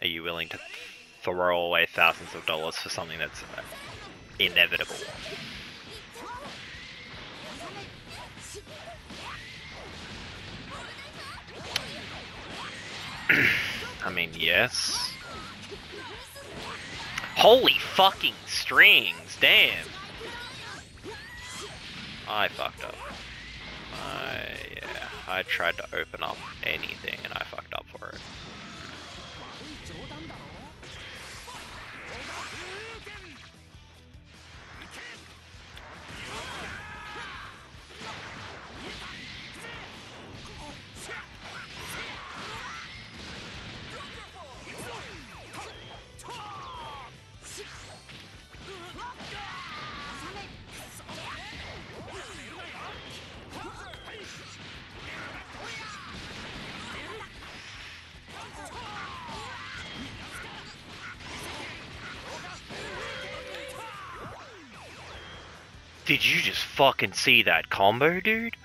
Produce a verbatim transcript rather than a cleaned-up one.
are you willing to throw away thousands of dollars for something that's inevitable? I mean, yes. Holy fucking strings, damn. I fucked up. I, yeah, I tried to open up anything and I fucked up for it. Did you just fucking see that combo, dude?